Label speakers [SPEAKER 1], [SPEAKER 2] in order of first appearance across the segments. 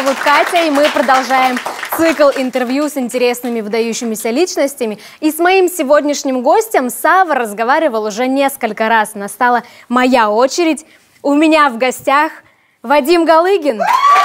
[SPEAKER 1] зовут Катя, и мы продолжаем цикл интервью с интересными выдающимися личностями. И с моим сегодняшним гостем Сава разговаривал уже несколько раз. Настала моя очередь. У меня в гостях Вадим Галыгин.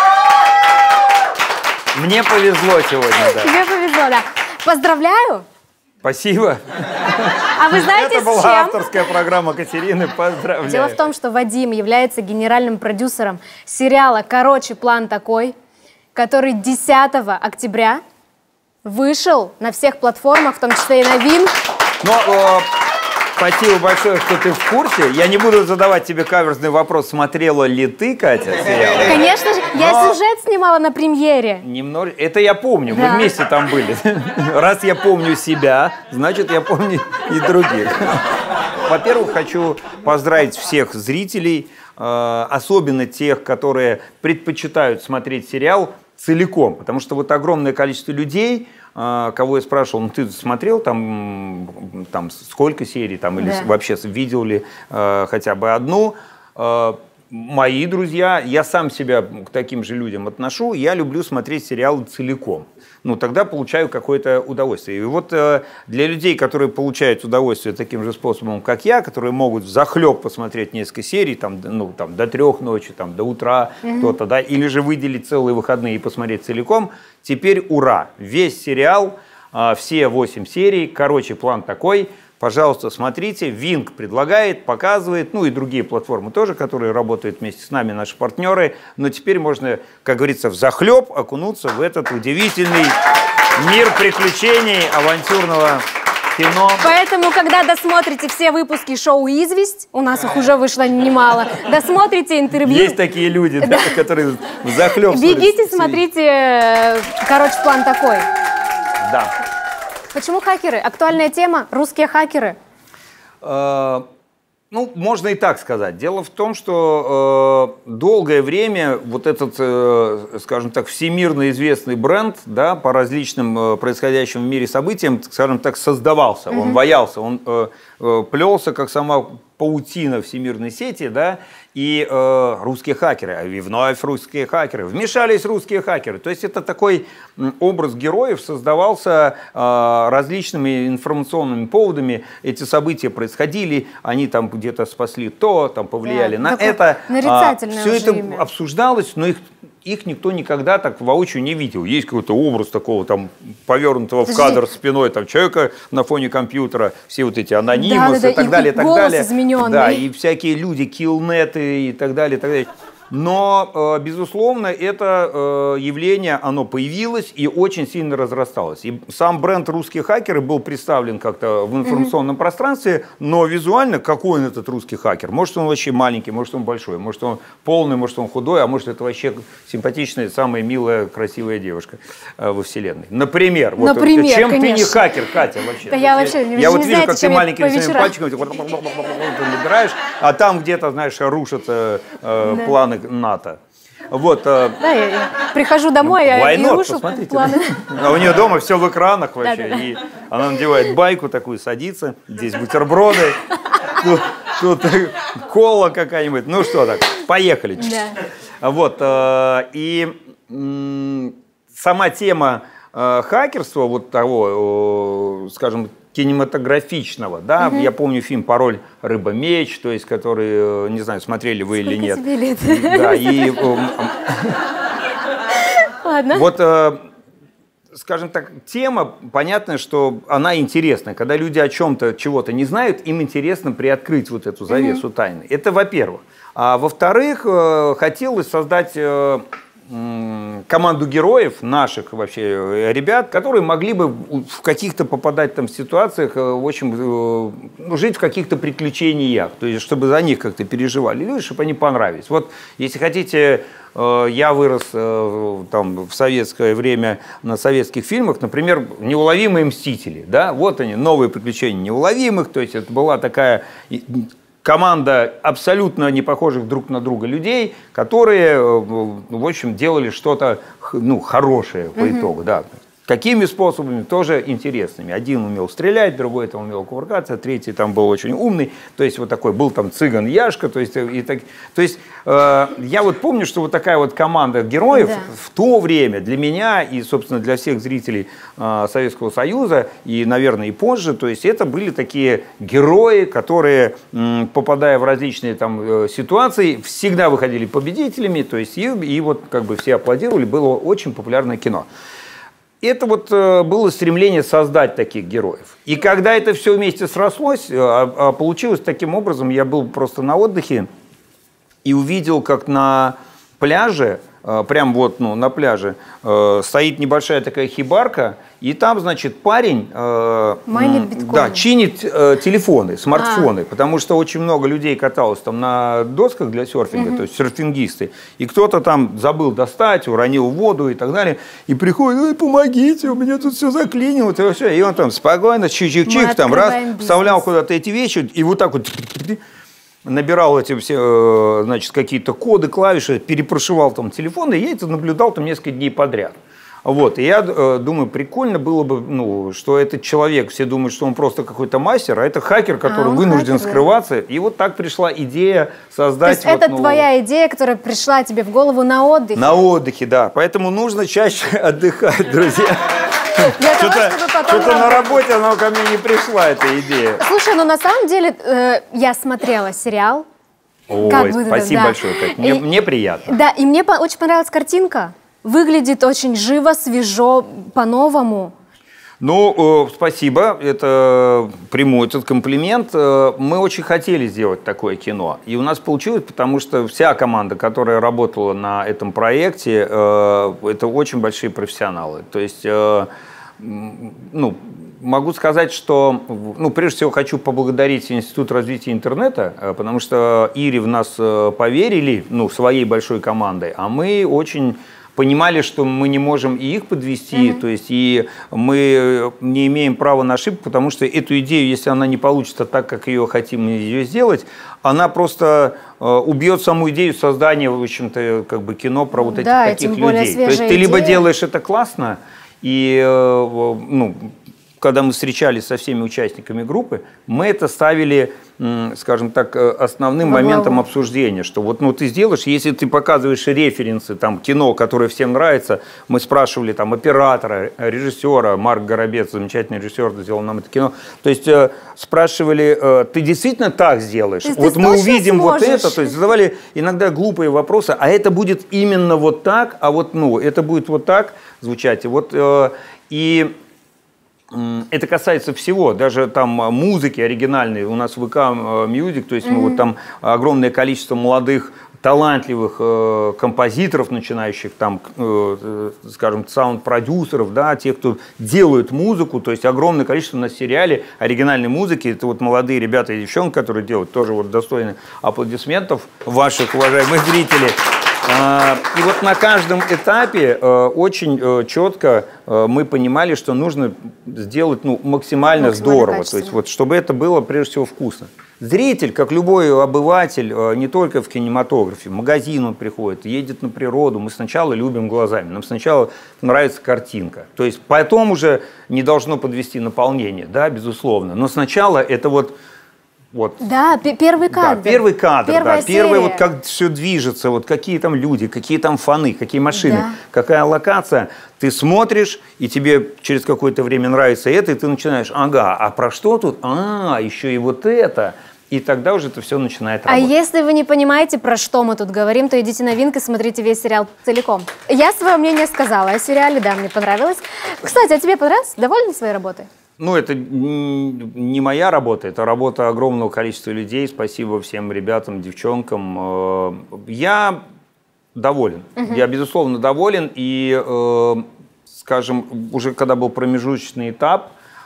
[SPEAKER 2] Мне повезло сегодня, да.
[SPEAKER 1] Тебе повезло, да. Поздравляю.
[SPEAKER 2] Спасибо.
[SPEAKER 1] А вы знаете,
[SPEAKER 2] Это
[SPEAKER 1] с
[SPEAKER 2] была
[SPEAKER 1] чем?
[SPEAKER 2] авторская программа Катерины. Поздравляю.
[SPEAKER 1] Дело в том, что Вадим является генеральным продюсером сериала «Короче, план такой», который 10 октября вышел на всех платформах, в том числе и на Вин.
[SPEAKER 2] Но спасибо большое, что ты в курсе. Я не буду задавать тебе каверзный вопрос, смотрела ли ты, Катя, сериал?
[SPEAKER 1] Конечно же, я сюжет снимала на премьере.
[SPEAKER 2] Немного. Это я помню, мы вместе там были. Раз я помню себя, значит, я помню и других. Во-первых, хочу поздравить всех зрителей, особенно тех, которые предпочитают смотреть сериал целиком. Потому что вот огромное количество людей, кого я спрашивал, ну ты смотрел там сколько серий, там, или вообще видел ли хотя бы одну? Мои друзья, я сам себя к таким же людям отношу, я люблю смотреть сериалы целиком. Ну, тогда получаю какое-то удовольствие. И вот для людей, которые получают удовольствие таким же способом, как я, которые могут взахлеб посмотреть несколько серий, до 3 ночи, до утра кто-то, да, или же выделить целые выходные и посмотреть целиком, теперь ура! Весь сериал, все 8 серий, короче, план такой. Пожалуйста, смотрите, Винг предлагает, показывает, ну и другие платформы тоже, которые работают вместе с нами, наши партнеры. Но теперь можно, как говорится, взахлеб окунуться в этот удивительный мир приключений, авантюрного кино.
[SPEAKER 1] Поэтому, когда досмотрите все выпуски шоу «Известь», у нас их уже вышло немало, досмотрите интервью.
[SPEAKER 2] Есть такие люди, да, которые взахлеб смотрят.
[SPEAKER 1] Бегите, смотрите, короче, план такой.
[SPEAKER 2] Да.
[SPEAKER 1] Почему хакеры? Актуальная тема – русские хакеры.
[SPEAKER 2] Ну, можно и так сказать. Дело в том, что долгое время вот этот, скажем так, всемирно известный бренд, да, по различным происходящим в мире событиям, скажем так, создавался, он ваялся, он плелся, как сама паутина всемирной сети, да, и русские хакеры, и вновь русские хакеры, вмешались русские хакеры. То есть это такой образ героев создавался различными информационными поводами. Эти события происходили, они там где-то спасли то, там повлияли на это. Все это обсуждалось, но их никто никогда так воочию не видел. Есть какой-то образ такого там повернутого в кадр спиной там, человека на фоне компьютера, все вот эти анонимусы и так далее, и так далее. Да, и всякие люди, киллнеты и так далее, и так далее. Но, безусловно, это явление, оно появилось и очень сильно разрасталось. И сам бренд «Русские хакеры» был представлен как-то в информационном пространстве, но визуально какой он этот русский хакер? Может, он вообще маленький, может, он большой, может, он полный, может, он худой, а может, это вообще симпатичная, самая милая, красивая девушка во вселенной. Например. Вот, чем конечно. Ты не хакер, Катя, вообще?
[SPEAKER 1] Да я вообще
[SPEAKER 2] я вот вижу, как ты маленькими своими пальчиками набираешь, а там где-то, знаешь, рушатся планы НАТО. Вот, да,
[SPEAKER 1] я прихожу домой, и рушу планы.
[SPEAKER 2] А у нее дома все в экранах вообще. И она надевает байку такую, садится, здесь бутерброды, тут кола какая-нибудь. Ну что так, поехали. Вот, и сама тема хакерства, вот того, скажем, кинематографичного, да, я помню фильм «Пароль Рыба-меч», то есть, который, не знаю, смотрели вы или нет.
[SPEAKER 1] Тебе лет?
[SPEAKER 2] Да, и
[SPEAKER 1] ладно.
[SPEAKER 2] Вот, скажем так, тема, понятно, что она интересная. Когда люди о чем-то, чего-то не знают, им интересно приоткрыть вот эту завесу тайны. Это во-первых. А во-вторых, хотелось создать команду героев, наших вообще ребят, которые могли бы в каких-то попадать там ситуациях, в общем, жить в каких-то приключениях, то есть чтобы за них как-то переживали люди, чтобы они понравились. Вот, если хотите, я вырос там в советское время на советских фильмах, например, «Неуловимые мстители», да, вот они, новые приключения неуловимых, то есть это была такая команда абсолютно не похожих друг на друга людей, которые, в общем, делали что-то, ну, хорошее по итогу, да. Какими способами? Тоже интересными. Один умел стрелять, другой там умел кувыркаться, третий там был очень умный. То есть вот такой был там цыган Яшка. То есть я вот помню, что вот такая вот команда героев в то время для меня и, собственно, для всех зрителей Советского Союза и, наверное, и позже, то есть это были такие герои, которые, попадая в различные там ситуации, всегда выходили победителями. То есть и вот как бы все аплодировали, было очень популярное кино. Это вот было стремление создать таких героев. И когда это все вместе срослось, получилось таким образом, я был просто на отдыхе и увидел, как на пляже, прям вот на пляже, стоит небольшая такая хибарка, и там, значит, парень чинит телефоны, смартфоны, потому что очень много людей каталось там на досках для серфинга, то есть серфингисты, и кто-то там забыл достать, уронил в воду и так далее, и приходит: ой, помогите, у меня тут все заклинило, и он там спокойно, чик-чик-чик, там раз, вставлял куда-то эти вещи, и вот так вот набирал эти все, значит, какие-то коды, клавиши, перепрошивал там телефон, и я это наблюдал там несколько дней подряд. Вот, и я думаю, прикольно было бы, что этот человек, все думают, что он просто какой-то мастер, а это хакер, который вынужден скрываться. И вот так пришла идея создать...
[SPEAKER 1] То есть это твоя идея, которая пришла тебе в голову на отдыхе?
[SPEAKER 2] На отдыхе, да. Поэтому нужно чаще отдыхать, друзья. Что-то на работе она ко мне не пришла, эта идея.
[SPEAKER 1] Слушай, ну на самом деле я смотрела сериал.
[SPEAKER 2] Ой, спасибо большое, Кать. Мне приятно.
[SPEAKER 1] Да, и мне очень понравилась картинка. Выглядит очень живо, свежо, по-новому.
[SPEAKER 2] Ну, спасибо, это приму этот комплимент. Мы очень хотели сделать такое кино, и у нас получилось, потому что вся команда, которая работала на этом проекте, это очень большие профессионалы. То есть, могу сказать, что, прежде всего, хочу поблагодарить Институт развития интернета, потому что Ире в нас поверили, своей большой командой, а мы очень понимали, что мы не можем и их подвести, то есть и мы не имеем права на ошибку, потому что эту идею, если она не получится так, как ее хотим ее сделать, она просто убьет саму идею создания, в общем-то, как бы кино про вот этих таких людей. То есть ты либо делаешь это классно, и когда мы встречались со всеми участниками группы, мы это ставили, скажем так, основным моментом обсуждения, что вот ты сделаешь, если ты показываешь референсы, там, кино, которое всем нравится, мы спрашивали там оператора, режиссера, Марк Горобец, замечательный режиссер, сделал нам это кино, то есть спрашивали, ты действительно так сделаешь? Вот мы увидим вот это, то есть задавали иногда глупые вопросы, а это будет именно вот так, а вот, это будет вот так звучать, и это касается всего, даже там музыки оригинальной. У нас ВК Music, то есть вот там огромное количество молодых, талантливых композиторов, начинающих там, скажем, саунд-продюсеров, да, тех, кто делают музыку, то есть огромное количество на сериале оригинальной музыки. Это вот молодые ребята и девчонки, которые делают, тоже вот достойны аплодисментов ваших, уважаемых зрителей. И вот на каждом этапе очень четко мы понимали, что нужно сделать максимально здорово, то есть вот, чтобы это было прежде всего вкусно. Зритель, как любой обыватель, не только в кинематографе, в магазин он приходит, едет на природу, мы сначала любим глазами, нам сначала нравится картинка, то есть потом уже не должно подвести наполнение, да, безусловно, но сначала это вот...
[SPEAKER 1] Да, первый кадр.
[SPEAKER 2] Да, первый кадр,
[SPEAKER 1] первый
[SPEAKER 2] вот как все движется, вот какие там люди, какие там фоны, какие машины, какая локация. Ты смотришь, и тебе через какое-то время нравится это, и ты начинаешь, а про что тут? Еще и вот это. И тогда уже это все начинает работать.
[SPEAKER 1] А если вы не понимаете, про что мы тут говорим, то идите на Винк и смотрите весь сериал целиком. Я свое мнение сказала о сериале, да, мне понравилось. Кстати, а тебе понравилось? Довольна своей работой?
[SPEAKER 2] Это не моя работа, это работа огромного количества людей. Спасибо всем ребятам, девчонкам. Я доволен. Я, безусловно, доволен. И, скажем, уже когда был промежуточный этап,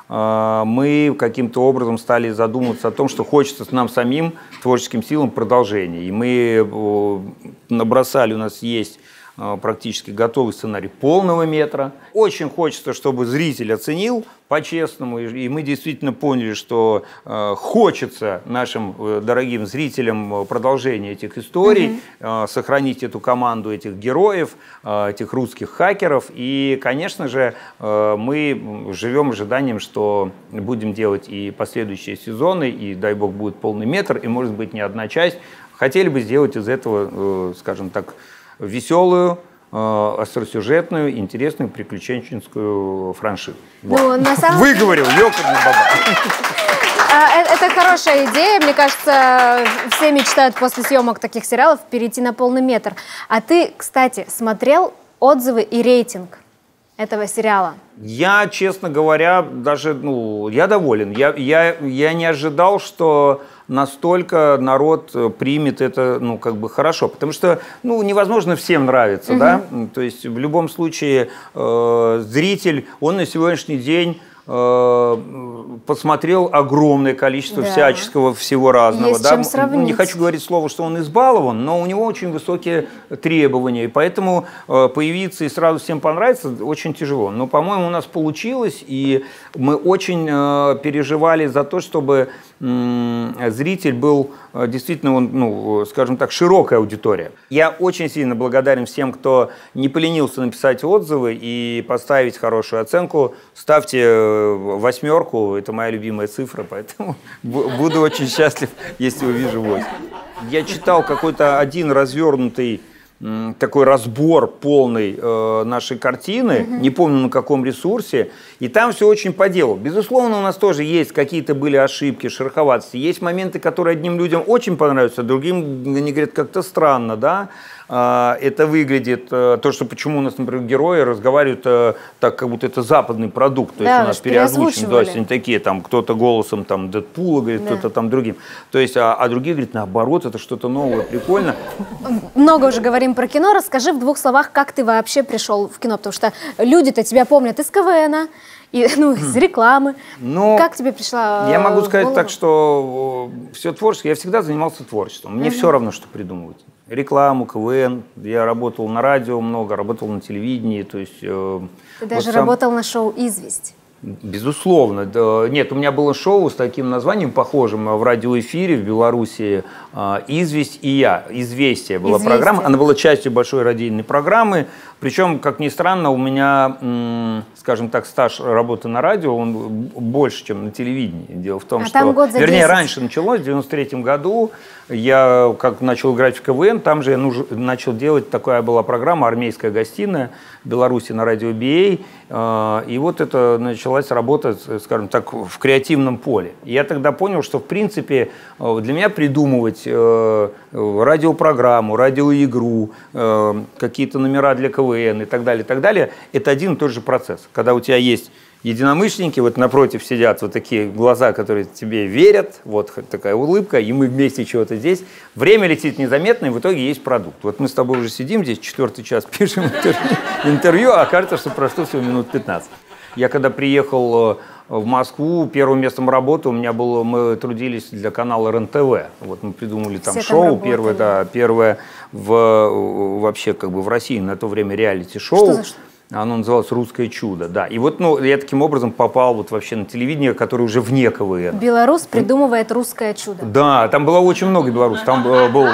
[SPEAKER 2] мы каким-то образом стали задумываться о том, что хочется нам самим, творческим силам, продолжения. И мы набросали, у нас есть практически готовый сценарий полного метра. Очень хочется, чтобы зритель оценил по-честному, и мы действительно поняли, что хочется нашим дорогим зрителям продолжения этих историй, сохранить эту команду этих героев, этих русских хакеров. И, конечно же, мы живем ожиданием, что будем делать и последующие сезоны, и, дай бог, будет полный метр, и, может быть, не одна часть. Хотели бы сделать из этого, скажем так, веселую, остросюжетную, интересную, приключенческую франшизу. Вот.
[SPEAKER 1] Ну, на самом...
[SPEAKER 2] Выговорил, ёкарный баба.
[SPEAKER 1] Это хорошая идея. Мне кажется, все мечтают после съемок таких сериалов перейти на полный метр. А ты, кстати, смотрел отзывы и рейтинг этого сериала?
[SPEAKER 2] Я, честно говоря, даже, я доволен. Я не ожидал, что настолько народ примет это, хорошо. Потому что, невозможно всем нравиться, да? То есть, в любом случае, зритель, он на сегодняшний день посмотрел огромное количество всяческого всего разного.
[SPEAKER 1] Есть чем сравнить.
[SPEAKER 2] Не хочу говорить слово, что он избалован, но у него очень высокие требования. И поэтому появиться и сразу всем понравиться очень тяжело. Но, по-моему, у нас получилось, и мы очень переживали за то, чтобы зритель был действительно, скажем так, широкая аудитория. Я очень сильно благодарен всем, кто не поленился написать отзывы и поставить хорошую оценку. Ставьте 8, это моя любимая цифра, поэтому буду очень счастлив, если увижу 8. Я читал какой-то один развернутый такой разбор полный нашей картины, не помню на каком ресурсе, и там все очень по делу. Безусловно, у нас тоже есть какие-то были ошибки, шероховатости, есть моменты, которые одним людям очень понравятся, а другим, они говорят, как-то странно, да, это выглядит, то, что почему у нас, например, герои разговаривают так, как будто это западный продукт, то есть у нас переозвучено, то есть они такие, там, кто-то голосом там Дэдпула говорит, кто-то там другим, то есть, а другие говорят, наоборот, это что-то новое, прикольно.
[SPEAKER 1] Много уже говорим про кино, расскажи в 2 словах, как ты вообще пришел в кино, потому что люди-то тебя помнят из КВН, из рекламы. Как тебе пришла
[SPEAKER 2] Я могу сказать так, что все творчество, я всегда занимался творчеством, мне все равно, что придумывать. Рекламу, КВН, я работал на радио много, работал на телевидении, то есть...
[SPEAKER 1] Ты даже работал на шоу «Известь».
[SPEAKER 2] Безусловно. Нет, у меня было шоу с таким названием, похожим в радиоэфире в Беларуси, «Известь и я». «Известие» была программа, она была частью большой радийной программы, причем, как ни странно, у меня, скажем так, стаж работы на радио, он больше, чем на телевидении. Дело в том, что... Вернее, раньше началось, в 93-м году, я как начал играть в КВН, там же я начал делать, такая была программа «Армейская гостиная» в Беларуси на радио BA, и вот это началась работа, скажем так, в креативном поле. И я тогда понял, что, в принципе, для меня придумывать радиопрограмму, радиоигру, какие-то номера для КВН и так далее, это один и тот же процесс. Когда у тебя есть единомышленники, вот напротив сидят вот такие глаза, которые тебе верят, вот такая улыбка, и мы вместе чего-то здесь. Время летит незаметно, и в итоге есть продукт. Вот мы с тобой уже сидим здесь, 4-й час пишем интервью, а кажется, что прошло всего минут 15. Я когда приехал в Москву, первым местом работы у меня было, мы трудились для канала РЕН-ТВ. Вот мы придумали там шоу, первое вообще как бы в России на то время реалити-шоу.
[SPEAKER 1] Что за что?
[SPEAKER 2] Оно называлось «Русское чудо», да. И вот, я таким образом попал вот вообще на телевидение, которое уже вне КВН.
[SPEAKER 1] Белорус придумывает «Русское чудо».
[SPEAKER 2] Да, там было очень много белорусов. Там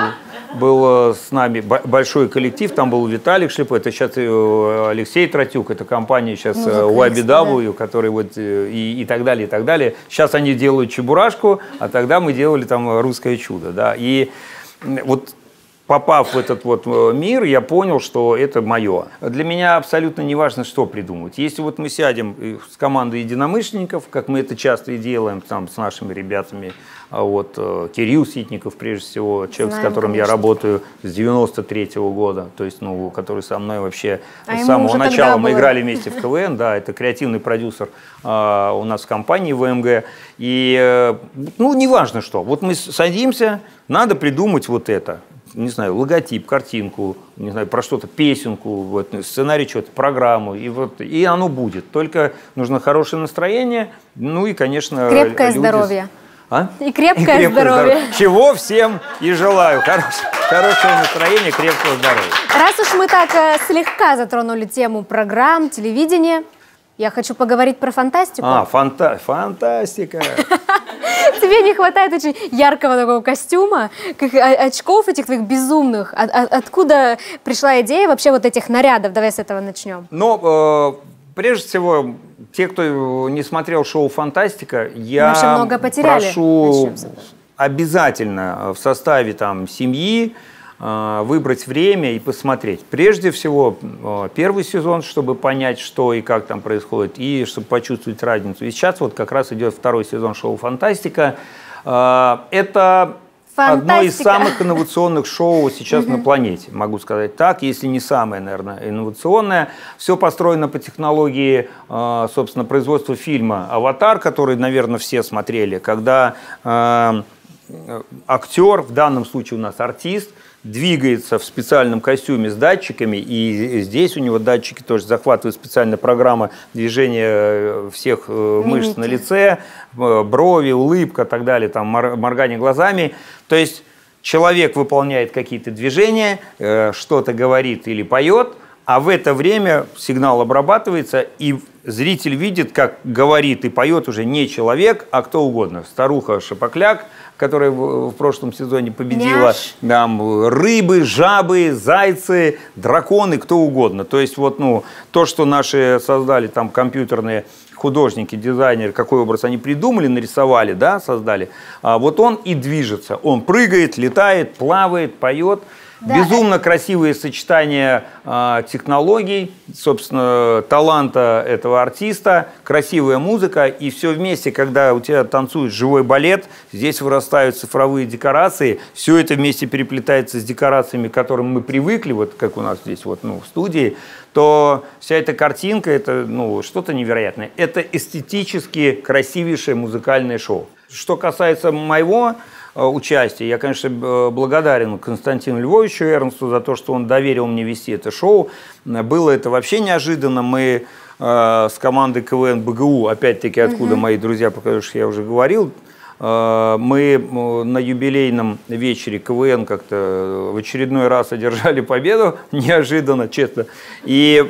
[SPEAKER 2] был с нами большой коллектив, там был Виталик Шлепов, это сейчас Алексей Тратюк, это компания сейчас YBW, который вот и так далее, и так далее. Сейчас они делают «Чебурашку», а тогда мы делали там «Русское чудо», да. И вот попав в этот вот мир, я понял, что это мое. Для меня абсолютно не важно, что придумывать. Если вот мы сядем с командой единомышленников, как мы это часто и делаем там с нашими ребятами, вот Кирилл Ситников, прежде всего, человек, с которым я работаю с 93-го года, то есть, который со мной вообще с самого начала, мы играли вместе в КВН, да, это креативный продюсер у нас в компании ВМГ, и, неважно что, вот мы садимся, надо придумать вот это. Не знаю, логотип, картинку, не знаю, про что-то, песенку, вот, сценарий что-то, программу, и оно будет. Только нужно хорошее настроение, и, конечно,
[SPEAKER 1] крепкое здоровье.
[SPEAKER 2] А?
[SPEAKER 1] И крепкое здоровье.
[SPEAKER 2] Чего всем и желаю. Хорошего. хорошего настроения, крепкого здоровья.
[SPEAKER 1] Раз уж мы так слегка затронули тему программ, телевидения, я хочу поговорить про фантастику.
[SPEAKER 2] Фантастика.
[SPEAKER 1] Тебе не хватает очень яркого такого костюма, очков этих твоих безумных. Откуда пришла идея вообще вот этих нарядов? Давай с этого начнем.
[SPEAKER 2] Ну, прежде всего, те, кто не смотрел шоу «Фантастика», я прошу обязательно в составе там семьи выбрать время и посмотреть. Прежде всего, первый сезон, чтобы понять, что и как там происходит, и чтобы почувствовать разницу. И сейчас вот как раз идет второй сезон шоу «Фантастика». Это одно из самых инновационных шоу сейчас на планете, могу сказать так, если не самое, наверное, инновационное. Все построено по технологии, собственно, производства фильма «Аватар», который, наверное, все смотрели, когда актер, в данном случае у нас артист, двигается в специальном костюме с датчиками, и здесь у него датчики тоже захватывают специальная программа движения всех мышц на лице, брови, улыбка и так далее, там, моргание глазами. То есть человек выполняет какие-то движения, что-то говорит или поет, а в это время сигнал обрабатывается, и зритель видит, как говорит и поет уже не человек, а кто угодно. Старуха Шапокляк, которая в прошлом сезоне победила, там, рыбы, жабы, зайцы, драконы, кто угодно. То есть вот, ну, то, что наши создали там компьютерные художники, дизайнеры, какой образ они придумали, нарисовали, да, создали, вот он и движется. Он прыгает, летает, плавает, поет. Да. Безумно красивые сочетания технологий, собственно, таланта этого артиста, красивая музыка, и все вместе, когда у тебя танцует живой балет, здесь вырастают цифровые декорации, все это вместе переплетается с декорациями, к которым мы привыкли, вот как у нас здесь вот, ну, в студии, то вся эта картинка, это, ну, что-то невероятное. Это эстетически красивейшее музыкальное шоу. Что касается моего участия, я, конечно, благодарен Константину Львовичу Эрнсту за то, что он доверил мне вести это шоу. Было это вообще неожиданно. Мы с командой КВН БГУ, опять-таки, откуда мои друзья, про которых я уже говорил, мы на юбилейном вечере КВН как-то в очередной раз одержали победу, неожиданно, честно. И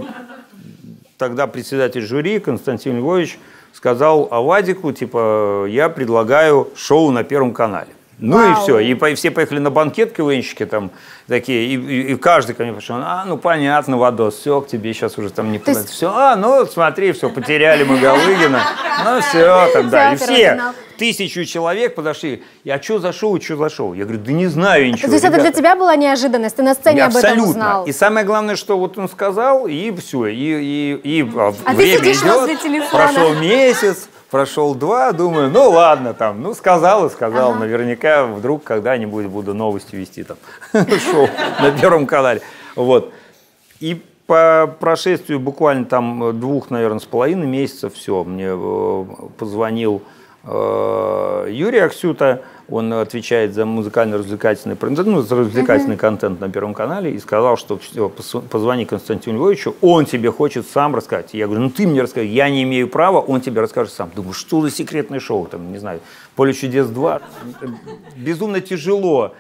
[SPEAKER 2] тогда председатель жюри Константин Львович сказал Авадику, типа, я предлагаю шоу на Первом канале. Ну и все. И все поехали на банкет КВНщики там такие, и каждый ко мне пошел, ну понятно, Вадос, все, к тебе сейчас уже там не понятно. Все, ну смотри, все, потеряли мы Галыгина, ну все, тогда. И все, 1000 человек подошли, а что за шоу, что за шоу? Я говорю, да не знаю ничего.
[SPEAKER 1] То есть это для тебя была неожиданность, ты на сцене об этом узнал?
[SPEAKER 2] И самое главное, что вот он сказал, и все, и
[SPEAKER 1] время идет,
[SPEAKER 2] прошел месяц. Прошел 2, думаю, ну ладно, там, ну сказал и сказал, наверняка вдруг когда-нибудь буду новости вести там шоу на Первом канале, вот. И по прошествию буквально там 2, наверное, с половиной месяцев, все, мне позвонил Юрий Аксюта, он отвечает за музыкально-развлекательный, ну, за развлекательный контент на Первом канале, и сказал, что все, позвони Константину Львовичу, он тебе хочет сам рассказать. Я говорю, ну ты мне расскажи, я не имею права, он тебе расскажет сам. Думаю, что за секретное шоу, там, не знаю, «Поле чудес 2». Безумно тяжело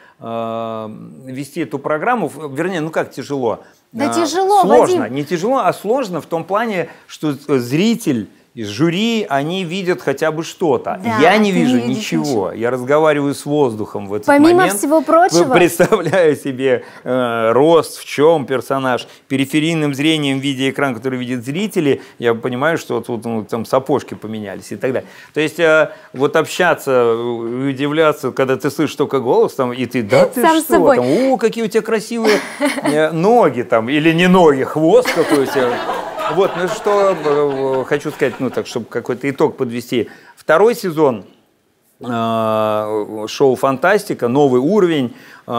[SPEAKER 2] вести эту программу, вернее, ну как тяжело?
[SPEAKER 1] Да тяжело,
[SPEAKER 2] сложно,
[SPEAKER 1] Вадим.
[SPEAKER 2] Не тяжело, а сложно в том плане, что зритель из жюри, они видят хотя бы что-то.
[SPEAKER 1] Да,
[SPEAKER 2] я не вижу ничего. Я разговариваю с воздухом в этот момент.
[SPEAKER 1] Помимо всего прочего.
[SPEAKER 2] Представляю себе рост, в чем персонаж, периферийным зрением, видя экран, который видят зрители, я понимаю, что вот ну, там сапожки поменялись и так далее. То есть вот общаться, удивляться, когда ты слышишь только голос, там, и ты, да ты
[SPEAKER 1] сам
[SPEAKER 2] что, там, о, какие у тебя красивые ноги, там, или не ноги, хвост какой у тебя. Вот, ну что хочу сказать, ну так, чтобы какой-то итог подвести. Второй сезон шоу «Фантастика», новый уровень,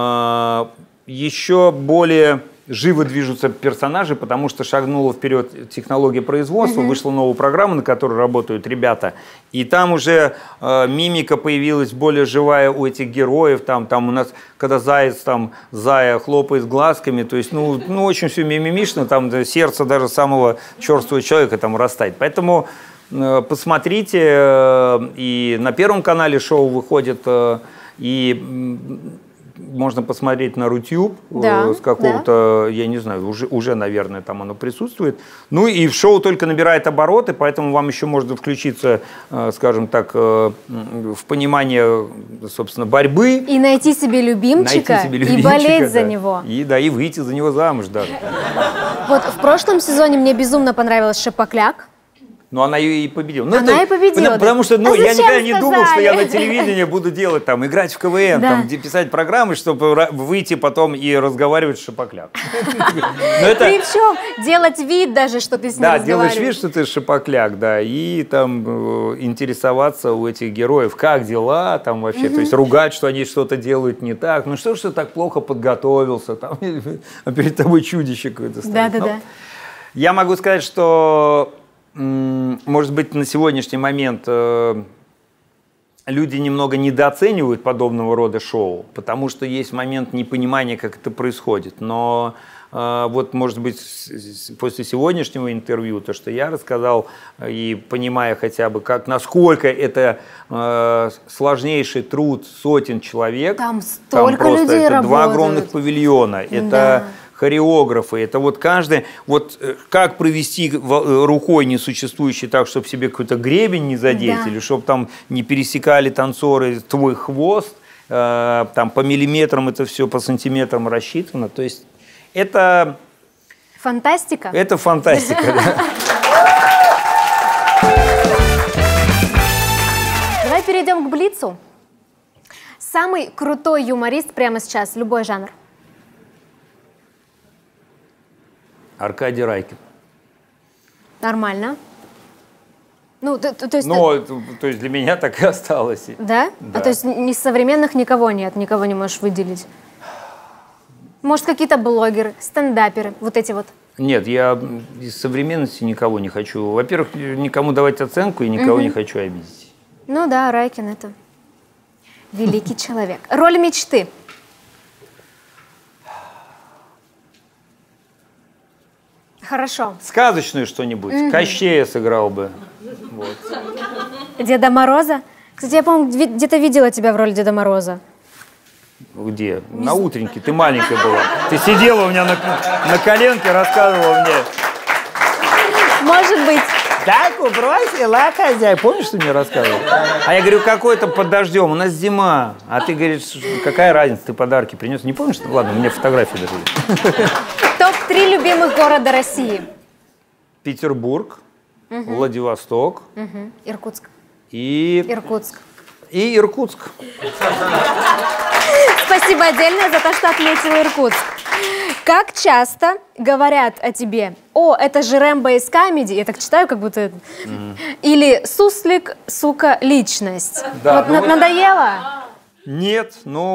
[SPEAKER 2] еще более живо движутся персонажи, потому что шагнула вперед технология производства, вышла новая программа, на которой работают ребята, и там уже мимика появилась более живая у этих героев, там у нас, когда заяц, там, зая хлопает глазками, то есть, ну очень все мимимишно, там сердце даже самого черствого человека там растает, поэтому посмотрите, и на Первом канале шоу выходит, и можно посмотреть на Рутюб
[SPEAKER 1] Да,
[SPEAKER 2] с какого-то, я не знаю, уже, наверное, там оно присутствует. Ну и в шоу только набирает обороты, поэтому вам еще можно включиться, скажем так, в понимание, собственно, борьбы.
[SPEAKER 1] И найти себе любимчика, и болеть за него.
[SPEAKER 2] И выйти за него замуж даже.
[SPEAKER 1] Вот в прошлом сезоне мне безумно понравилась Шапокляк.
[SPEAKER 2] Но она и победила.
[SPEAKER 1] Она и победила.
[SPEAKER 2] Потому что я никогда не думал, что я на
[SPEAKER 1] сказали?
[SPEAKER 2] телевидении буду делать, там, играть в КВН,
[SPEAKER 1] Да.
[SPEAKER 2] там, писать программы, чтобы выйти потом и разговаривать с Шапокляк.
[SPEAKER 1] Причем делать вид даже, что ты с ним
[SPEAKER 2] Да,
[SPEAKER 1] разговариваешь.
[SPEAKER 2] делаешь вид, что ты Шапокляк, да, и там интересоваться у этих героев, как дела, там вообще, то есть ругать, что они что-то делают не так. Ну что ж ты так плохо подготовился, там, а перед тобой чудище какое-то стоит.
[SPEAKER 1] Да.
[SPEAKER 2] Я могу сказать, что может быть, на сегодняшний момент люди немного недооценивают подобного рода шоу, потому что есть момент непонимания, как это происходит. Но вот, может быть, после сегодняшнего интервью, то, что я рассказал, и понимая хотя бы, насколько это сложнейший труд сотен человек.
[SPEAKER 1] Там столько людей
[SPEAKER 2] это
[SPEAKER 1] работают.
[SPEAKER 2] 2 огромных павильона, это хореографы, это вот каждый, вот как провести рукой несуществующий так, чтобы себе какой-то гребень не задеть, или чтобы там не пересекали танцоры твой хвост, там по миллиметрам это все, по сантиметрам рассчитано, то есть это...
[SPEAKER 1] Фантастика?
[SPEAKER 2] Это фантастика, да.
[SPEAKER 1] Давай перейдем к Блицу. Самый крутой юморист прямо сейчас, любой жанр.
[SPEAKER 2] Аркадий Райкин.
[SPEAKER 1] Нормально. Ну, то есть...
[SPEAKER 2] То есть для меня так и осталось.
[SPEAKER 1] Да?
[SPEAKER 2] Да.
[SPEAKER 1] То есть из современных никого нет, никого не можешь выделить? Может, какие-то блогеры, стендаперы, вот эти вот?
[SPEAKER 2] Нет, я из современности никого не хочу. Во-первых, никому давать оценку и никого не хочу обидеть.
[SPEAKER 1] Ну да, Райкин — это великий человек. Роль мечты. Хорошо.
[SPEAKER 2] Сказочную что-нибудь. Кощея сыграл бы. Вот.
[SPEAKER 1] Деда Мороза? Кстати, я, по-моему, где-то видела тебя в роли Деда Мороза.
[SPEAKER 2] Где? На утреннике. Ты маленькая была. Ты сидела у меня на коленке, рассказывала мне.
[SPEAKER 1] Может быть.
[SPEAKER 2] Так бросила хозяй. Помнишь, что мне рассказывал? А я говорю, какой-то под дождем, у нас зима. А ты говоришь, какая разница, ты подарки принес? Не помнишь? Ладно, у меня фотографии даже есть.
[SPEAKER 1] Топ-3 любимых города России.
[SPEAKER 2] Петербург, Владивосток
[SPEAKER 1] Иркутск.
[SPEAKER 2] и
[SPEAKER 1] Иркутск.
[SPEAKER 2] Иркутск.
[SPEAKER 1] Спасибо отдельно за то, что отметил Иркутск. Как часто говорят о тебе: «О, это же Рэмбо из Камеди», я так читаю, как будто... Или «Суслик, сука, личность».
[SPEAKER 2] Да,
[SPEAKER 1] Вот надоело?
[SPEAKER 2] Нет,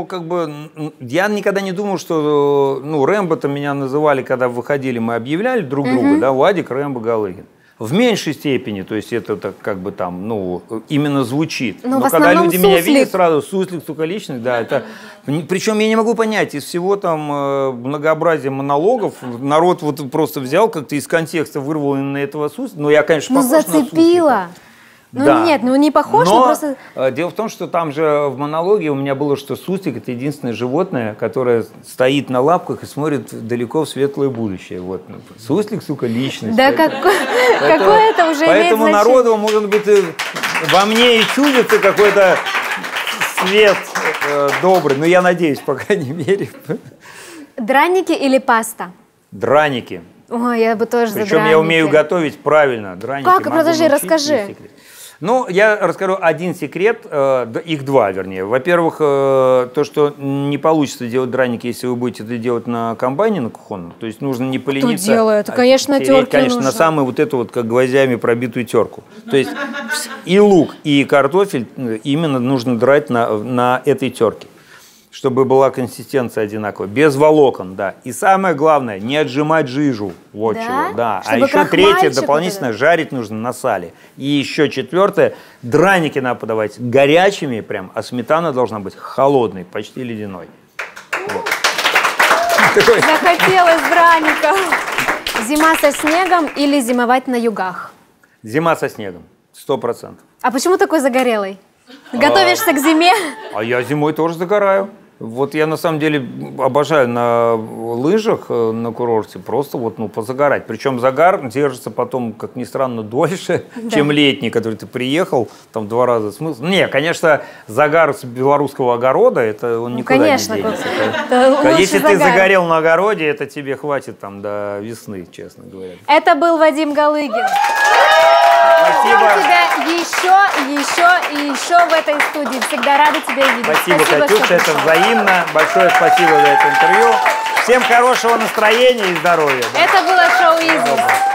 [SPEAKER 2] я никогда не думал, что, Рэмбо-то меня называли, когда выходили, мы объявляли друг друга, да, Вадик, Рэмбо, Галыгин. В меньшей степени, то есть это так именно звучит.
[SPEAKER 1] Но
[SPEAKER 2] когда люди
[SPEAKER 1] Суслик.
[SPEAKER 2] меня видят сразу, Суслик, сука, личность, да, это... Причем я не могу понять, из всего там многообразия монологов народ вот просто взял, как-то из контекста вырвал именно этого Суслика. Ну, я, конечно, похож на
[SPEAKER 1] зацепило.
[SPEAKER 2] Да.
[SPEAKER 1] Нет, не похож,
[SPEAKER 2] но
[SPEAKER 1] просто...
[SPEAKER 2] дело в том, что там же в монологе у меня было, что Суслик — это единственное животное, которое стоит на лапках и смотрит далеко в светлое будущее. Вот. Суслик, сука, личность.
[SPEAKER 1] Да какое это уже имеет
[SPEAKER 2] Поэтому
[SPEAKER 1] значение?
[SPEAKER 2] народу, может быть, во мне и чудится какой-то свет добрый. Но я надеюсь, по крайней мере.
[SPEAKER 1] Драники или паста?
[SPEAKER 2] Драники.
[SPEAKER 1] Ой, я бы тоже за драники.
[SPEAKER 2] Причем я умею готовить правильно. Драники.
[SPEAKER 1] Как? Подожди, расскажи.
[SPEAKER 2] Я расскажу один секрет, их два, вернее. Во-первых, то, что не получится делать драники, если вы будете это делать на комбайне, на кухонном. То есть нужно не полениться.
[SPEAKER 1] Кто делает? Конечно, терки
[SPEAKER 2] конечно,
[SPEAKER 1] нужно.
[SPEAKER 2] на самую вот эту вот, как гвоздями пробитую терку. То есть и лук, и картофель именно нужно драть на этой терке, чтобы была консистенция одинаковая, без волокон, да. И самое главное, не отжимать жижу, вот
[SPEAKER 1] да?
[SPEAKER 2] чего, да.
[SPEAKER 1] Чтобы
[SPEAKER 2] а еще третье,
[SPEAKER 1] крахмальчик
[SPEAKER 2] дополнительно жарить нужно на сале. И еще четвертое, драники надо подавать горячими прям, а сметана должна быть холодной, почти ледяной. Вот.
[SPEAKER 1] Захотелось драников. Зима со снегом или зимовать на югах?
[SPEAKER 2] Зима со снегом, 100%.
[SPEAKER 1] А почему такой загорелый? Готовишься к зиме?
[SPEAKER 2] А я зимой тоже загораю. Вот я на самом деле обожаю на лыжах на курорте просто вот, ну, позагорать. Причем загар держится потом, как ни странно, дольше, чем летний, который ты приехал, там 2 раза смысл. Не, конечно, загар с белорусского огорода, это он никуда
[SPEAKER 1] конечно,
[SPEAKER 2] не денется.
[SPEAKER 1] Если
[SPEAKER 2] Если ты загорел на огороде, это тебе хватит там до весны, честно говоря.
[SPEAKER 1] Это был Вадим Галыгин.
[SPEAKER 2] Спасибо.
[SPEAKER 1] Ждем тебя еще в этой студии. Всегда рады тебя видеть.
[SPEAKER 2] Спасибо, Катюша, это взаимно. Большое спасибо за это интервью. Всем хорошего настроения и здоровья.
[SPEAKER 1] Это было шоу «Изи».